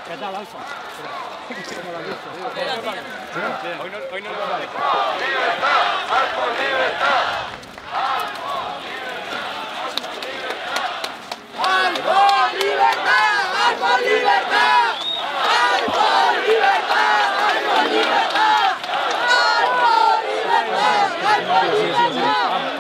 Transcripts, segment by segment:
¿Qué tal, Alfa? ¿Cómo lo has visto? Hoy no lo vale. ¡Libertad! ¡Alfa libertad! ¡Alfa libertad! ¡Alfa libertad! ¡Alfa libertad! ¡Alfa libertad! ¡Alfa libertad! ¡Alfa libertad!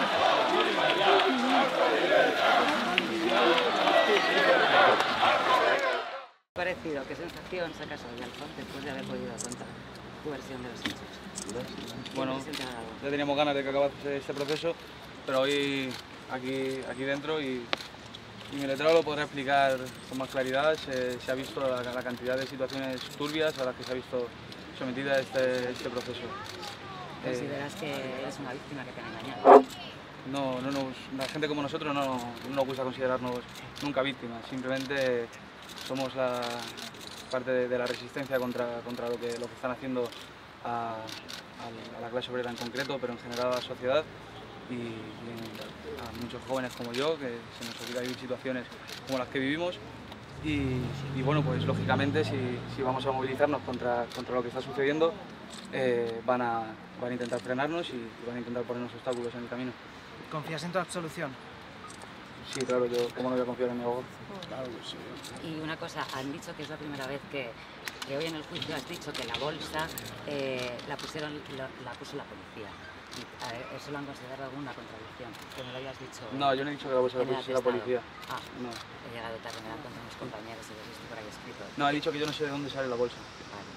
Parecido, ¿qué sensación sacas hoy, Alfonso, después de haber podido contar tu versión de los hechos? Bueno, ya teníamos ganas de que acabase este proceso, pero hoy aquí dentro y mi letrado lo podrá explicar con más claridad. Se ha visto la cantidad de situaciones turbias a las que se ha visto sometida este proceso. ¿Consideras que eres una víctima que te han engañado? La gente como nosotros no nos gusta considerarnos nunca víctimas, simplemente somos la parte de la resistencia contra lo que están haciendo a la clase obrera en concreto, pero en general a la sociedad y a muchos jóvenes como yo, que se nos obliga a vivir situaciones como las que vivimos. Y bueno, pues lógicamente si vamos a movilizarnos contra lo que está sucediendo, van a intentar frenarnos y van a intentar ponernos obstáculos en el camino. ¿Confías en tu absolución? Sí, claro, yo cómo no voy a confiar en mi abogado. Claro que sí. Y una cosa, han dicho que es la primera vez que hoy en el juicio has dicho que la bolsa la puso la policía. ¿Eso lo han considerado alguna contradicción? Que me lo hayas dicho. No, yo no he dicho que la bolsa la pusiese la policía. Ah, no. He llegado tarde, me la han contado unos compañeros y lo he visto por ahí escrito. No, he dicho que yo no sé de dónde sale la bolsa. Vale.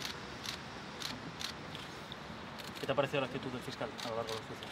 ¿Qué te ha parecido la actitud del fiscal a lo largo del juicio?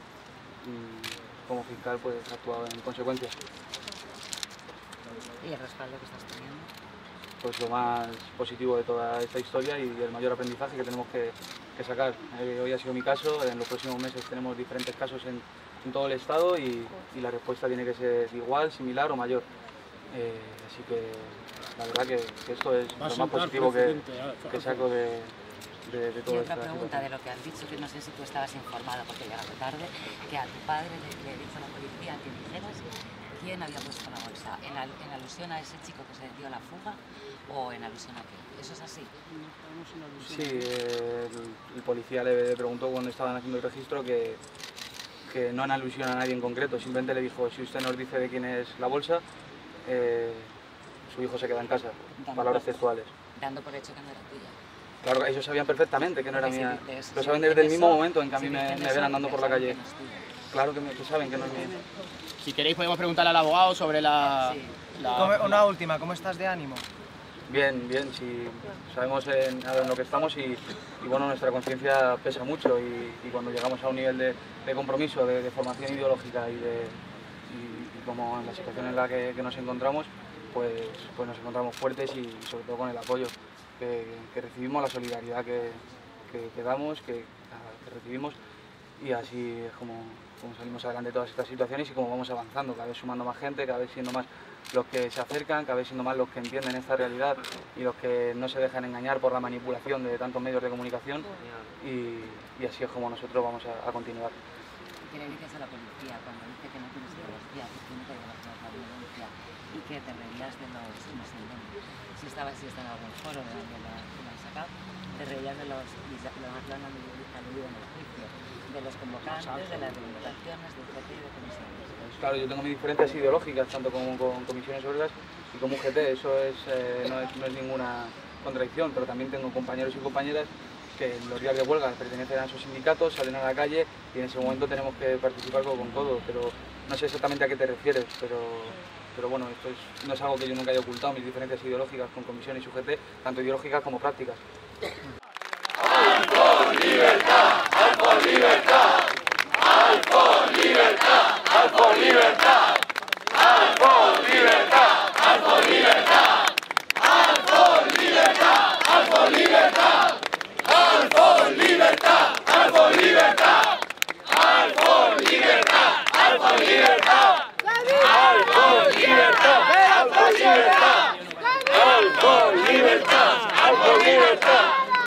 Como fiscal, pues he actuado en consecuencia. ¿Y el respaldo que estás teniendo? Pues lo más positivo de toda esta historia y el mayor aprendizaje que tenemos que sacar. Hoy ha sido mi caso, en los próximos meses tenemos diferentes casos en todo el estado y la respuesta tiene que ser igual, similar o mayor. Así que la verdad que esto es lo más positivo que saco de todo. Y otra pregunta de lo que has dicho, que no sé si tú estabas informado porque llegaste tarde, que a tu padre le dijo a la policía que dijeras quién había puesto la bolsa, en alusión a ese chico que se dio a la fuga o en alusión a qué. ¿Eso es así? Sí, el policía le preguntó cuando estaban haciendo el registro que no en alusión a nadie en concreto, simplemente le dijo, si usted nos dice de quién es la bolsa, su hijo se queda en casa, palabras textuales. Dando por hecho que no era tuya. Claro, ellos sabían perfectamente que no era mía, lo saben desde el mismo momento en que a mí me ven andando por la calle. Claro que saben que no es mía. Si queréis podemos preguntarle al abogado sobre Una última, ¿cómo estás de ánimo? Bien, sí, sabemos en lo que estamos y bueno, nuestra conciencia pesa mucho y cuando llegamos a un nivel de compromiso, de formación ideológica y como en la situación en la que nos encontramos, pues nos encontramos fuertes y sobre todo con el apoyo que recibimos, la solidaridad que damos, que recibimos y así es como salimos adelante de todas estas situaciones y como vamos avanzando, cada vez sumando más gente, cada vez siendo más los que se acercan, cada vez siendo más los que entienden esta realidad y los que no se dejan engañar por la manipulación de tantos medios de comunicación y así es como nosotros vamos a continuar. ¿Qué le dices a la policía cuando dice que no tienes ideología, que tiene que denunciar la violencia y que te reías de los inocentes? Si estabas en algún foro de donde lo han sacado, te reías de los, y lo han aludido en el juicio, de los convocantes, de las reivindicaciones, del PP y de comisiones. Claro, yo tengo mis diferencias ideológicas, tanto con comisiones obreras y como UGT, eso no es ninguna contradicción, pero también tengo compañeros y compañeras que en los días de huelga pertenecen a esos sindicatos, salen a la calle y en ese momento tenemos que participar con todo, pero no sé exactamente a qué te refieres, pero bueno, esto no es algo que yo nunca haya ocultado, mis diferencias ideológicas con comisiones y UGT, tanto ideológicas como prácticas.